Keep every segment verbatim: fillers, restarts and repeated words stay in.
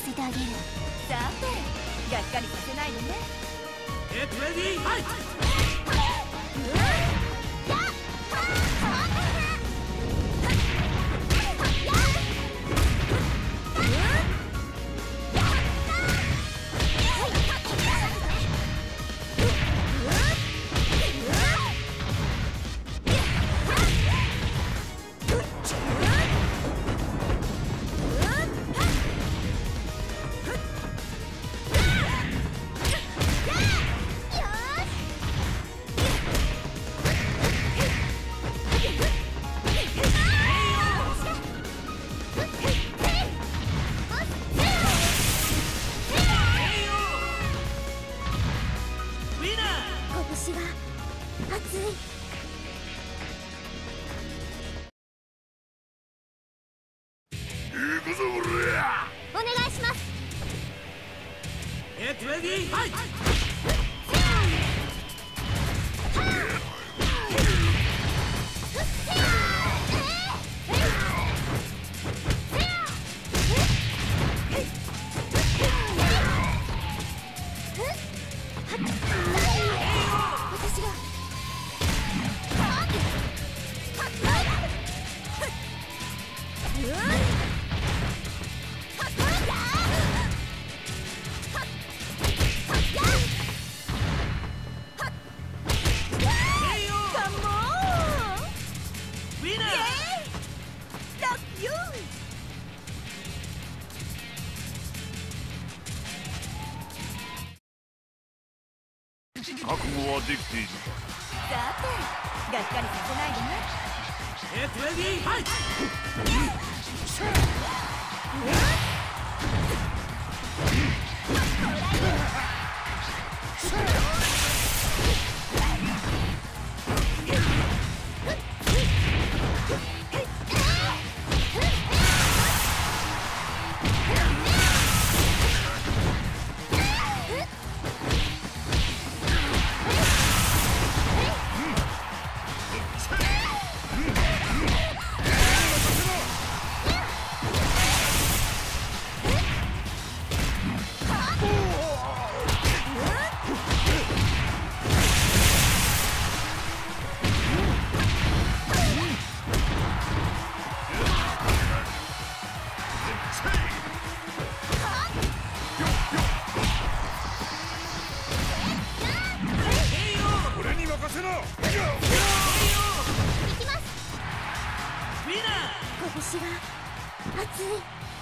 せてあげる。 さて、がっかりさせないでね。 ゲットレディーファイト。 お願いします。 ゲットレディーファイト。 覚悟はできている。 さて、がっかりさせないでね。 ゲットレディーファイト。 拳が熱い。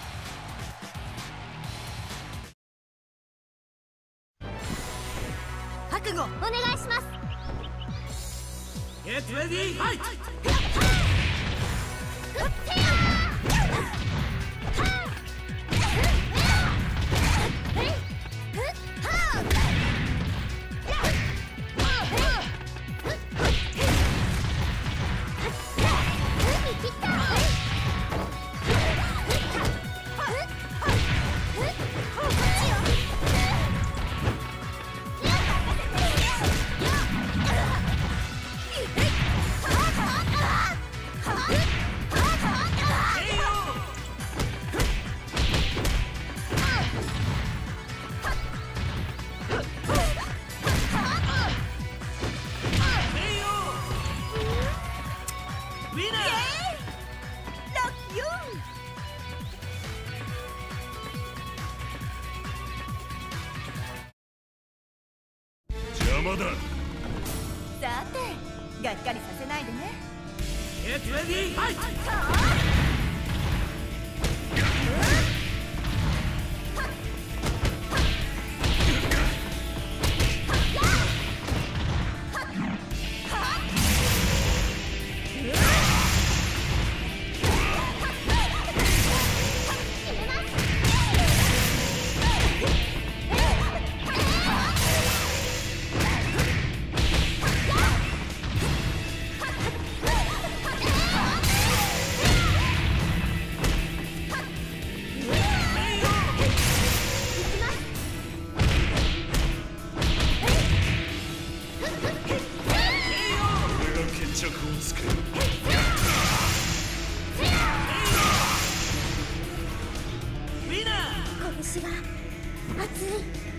覚悟お願いします。 ゲットレディーファイト。 まだ。 さて、がっかりさせないでね。 ゲットレディーファイト。 拳子が熱い。